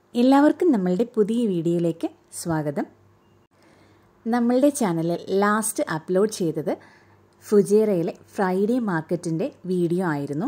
എല്ലാവർക്കും നമ്മളുടെ പുതിയ വീഡിയോയിലേക്ക് സ്വാഗതം. നമ്മളുടെ ചാനലിൽ ലാസ്റ്റ് അപ്ലോഡ് ചെയ്തത് ഫുജൈറയിലെ ഫ്രൈഡേ മാർക്കറ്റിൻ്റെ വീഡിയോ ആയിരുന്നു.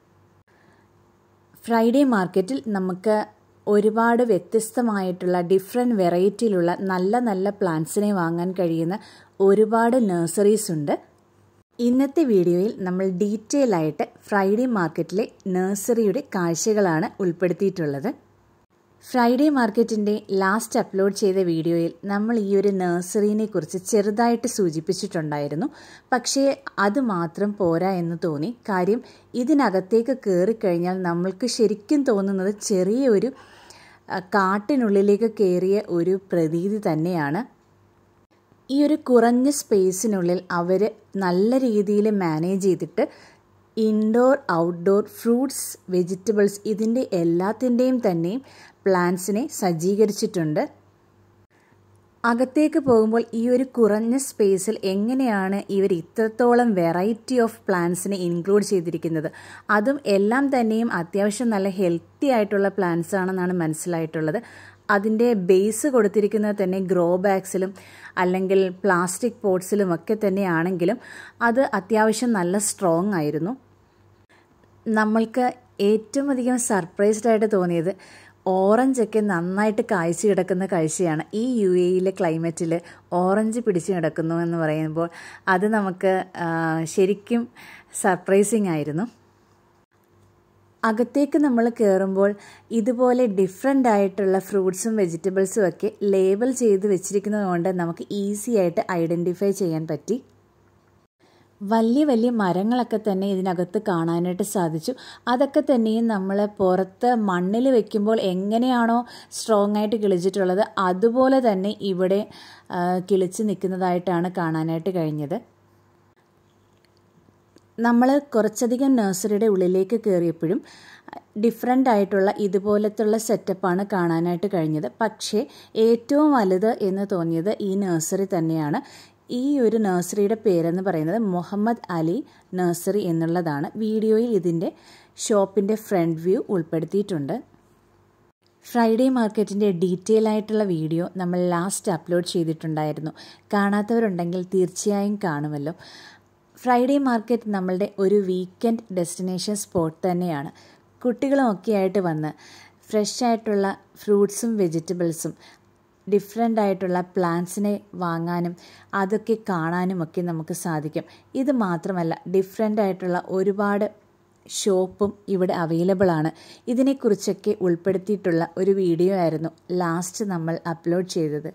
ഫ്രൈഡേ മാർക്കറ്റിൽ നമുക്ക് ഒരുപാട് വ്യത്യസ്തമായിട്ടുള്ള ഡിഫറെൻറ്റ് വെറൈറ്റിയിലുള്ള നല്ല പ്ലാന്റ്സിനെ വാങ്ങാൻ കഴിയുന്ന ഒരുപാട് നഴ്സറീസ് ഉണ്ട്. ഇന്നത്തെ വീഡിയോയിൽ നമ്മൾ ഡീറ്റെയിൽ ആയിട്ട് ഫ്രൈഡേ മാർക്കറ്റിലെ നഴ്സറിയുടെ കാഴ്ചകളാണ് ഉൾപ്പെടുത്തിയിട്ടുള്ളത്. ഫ്രൈഡേ മാർക്കറ്റിൻ്റെ ലാസ്റ്റ് അപ്ലോഡ് ചെയ്ത വീഡിയോയിൽ നമ്മൾ ഈ ഒരു നഴ്സറിനെ കുറിച്ച് ചെറുതായിട്ട് സൂചിപ്പിച്ചിട്ടുണ്ടായിരുന്നു. പക്ഷേ അത് മാത്രം പോരാ എന്ന് തോന്നി. കാര്യം ഇതിനകത്തേക്ക് കയറിക്കഴിഞ്ഞാൽ നമ്മൾക്ക് ശരിക്കും തോന്നുന്നത് ചെറിയൊരു കാട്ടിനുള്ളിലേക്ക് കയറിയ ഒരു പ്രതീതി തന്നെയാണ്. ഈ ഒരു കുറഞ്ഞ സ്പേസിനുള്ളിൽ അവർ നല്ല രീതിയിൽ മാനേജ് ചെയ്തിട്ട് ഇൻഡോർ ഔട്ട്ഡോർ ഫ്രൂട്ട്സ് വെജിറ്റബിൾസ് ഇതിൻ്റെ എല്ലാത്തിൻ്റെയും തന്നെയും പ്ലാന്റ്സിനെ സജ്ജീകരിച്ചിട്ടുണ്ട്. അകത്തേക്ക് പോകുമ്പോൾ ഈ ഒരു കുറഞ്ഞ സ്പേസിൽ എങ്ങനെയാണ് ഇവർ ഇത്രത്തോളം വെറൈറ്റി ഓഫ് പ്ലാന്റ്സിനെ ഇൻക്ലൂഡ് ചെയ്തിരിക്കുന്നത്, അതും എല്ലാം തന്നെയും അത്യാവശ്യം നല്ല ഹെൽത്തി ആയിട്ടുള്ള പ്ലാന്റ്സ് ആണെന്നാണ് മനസ്സിലായിട്ടുള്ളത്. അതിൻ്റെ ബേസ് കൊടുത്തിരിക്കുന്നത് തന്നെ ഗ്രോ ബാഗ്സിലും അല്ലെങ്കിൽ പ്ലാസ്റ്റിക് പോട്ട്സിലും ഒക്കെ തന്നെയാണെങ്കിലും അത് അത്യാവശ്യം നല്ല സ്ട്രോങ് ആയിരുന്നു. നമ്മൾക്ക് ഏറ്റവും അധികം സർപ്രൈസ്ഡ് ആയിട്ട് തോന്നിയത് ഓറഞ്ചൊക്കെ നന്നായിട്ട് കായ്ച്ചു കിടക്കുന്ന കാഴ്ചയാണ്. ഈ UAE ക്ലൈമറ്റിൽ ഓറഞ്ച് പിടിച്ചു കിടക്കുന്നു എന്ന് പറയുമ്പോൾ അത് നമുക്ക് ശരിക്കും സർപ്രൈസിങ് ആയിരുന്നു. അകത്തേക്ക് നമ്മൾ കയറുമ്പോൾ ഇതുപോലെ ഡിഫറെൻ്റ് ആയിട്ടുള്ള ഫ്രൂട്ട്സും വെജിറ്റബിൾസും ഒക്കെ ലേബൽ ചെയ്ത് വെച്ചിരിക്കുന്നത് കൊണ്ട് നമുക്ക് ഈസി ആയിട്ട് ഐഡൻറ്റിഫൈ ചെയ്യാൻ പറ്റി. വലിയ മരങ്ങളൊക്കെ തന്നെ ഇതിനകത്ത് കാണാനായിട്ട് സാധിച്ചു. അതൊക്കെ തന്നെയും നമ്മൾ പുറത്ത് മണ്ണിൽ വെക്കുമ്പോൾ എങ്ങനെയാണോ സ്ട്രോങ് ആയിട്ട് കിളിച്ചിട്ടുള്ളത് അതുപോലെ തന്നെ ഇവിടെ കിളിച്ച് നിൽക്കുന്നതായിട്ടാണ് കാണാനായിട്ട് കഴിഞ്ഞത്. നമ്മൾ കുറച്ചധികം നഴ്സറിയുടെ ഉള്ളിലേക്ക് കയറിയപ്പോഴും ഡിഫറെൻ്റ് ആയിട്ടുള്ള ഇതുപോലത്തുള്ള സെറ്റപ്പാണ് കാണാനായിട്ട് കഴിഞ്ഞത്. പക്ഷേ ഏറ്റവും വലുത് എന്ന് തോന്നിയത് ഈ നഴ്സറി തന്നെയാണ്. ഈ ഒരു നഴ്സറിയുടെ പേരെന്ന് പറയുന്നത് മുഹമ്മദ് അലി നഴ്സറി എന്നുള്ളതാണ്. വീഡിയോയിൽ ഇതിൻ്റെ ഷോപ്പിൻ്റെ ഫ്രണ്ട് വ്യൂ ഉൾപ്പെടുത്തിയിട്ടുണ്ട്. ഫ്രൈഡേ മാർക്കറ്റിൻ്റെ ഡീറ്റെയിൽ ആയിട്ടുള്ള വീഡിയോ നമ്മൾ ലാസ്റ്റ് അപ്ലോഡ് ചെയ്തിട്ടുണ്ടായിരുന്നു. കാണാത്തവരുണ്ടെങ്കിൽ തീർച്ചയായും കാണുമല്ലോ. ഫ്രൈഡേ മാർക്കറ്റ് നമ്മളുടെ ഒരു വീക്കെൻഡ് ഡെസ്റ്റിനേഷൻ സ്പോട്ട് തന്നെയാണ്. കുട്ടികളുമൊക്കെ ആയിട്ട് വന്ന് ഫ്രഷ് ആയിട്ടുള്ള ഫ്രൂട്ട്സും വെജിറ്റബിൾസും ഡിഫറെൻ്റ് ആയിട്ടുള്ള പ്ലാന്റ്സിനെ വാങ്ങാനും അതൊക്കെ കാണാനുമൊക്കെ നമുക്ക് സാധിക്കും. ഇത് മാത്രമല്ല ഡിഫറെൻ്റ് ആയിട്ടുള്ള ഒരുപാട് ഷോപ്പും ഇവിടെ അവൈലബിൾ ആണ്. ഇതിനെക്കുറിച്ചൊക്കെ ഉൾപ്പെടുത്തിയിട്ടുള്ള ഒരു വീഡിയോ ആയിരുന്നു ലാസ്റ്റ് നമ്മൾ അപ്ലോഡ് ചെയ്തത്.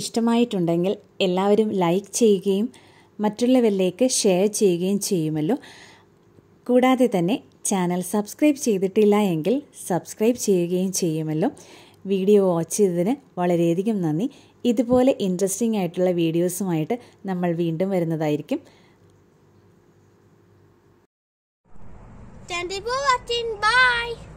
ഇഷ്ടമായിട്ടുണ്ടെങ്കിൽ എല്ലാവരും ലൈക്ക് ചെയ്യുകയും മറ്റുള്ളവരിലേക്ക് ഷെയർ ചെയ്യുകയും ചെയ്യുമല്ലോ. കൂടാതെ തന്നെ ചാനൽ സബ്സ്ക്രൈബ് ചെയ്തിട്ടില്ല എങ്കിൽ സബ്സ്ക്രൈബ് ചെയ്യുകയും ചെയ്യുമല്ലോ. വീഡിയോ വാച്ച് ചെയ്തതിന് വളരെയധികം നന്ദി. ഇതുപോലെ ഇൻട്രസ്റ്റിംഗ് ആയിട്ടുള്ള വീഡിയോസുമായിട്ട് നമ്മൾ വീണ്ടും വരുന്നതായിരിക്കും. Thank you for watching. Bye.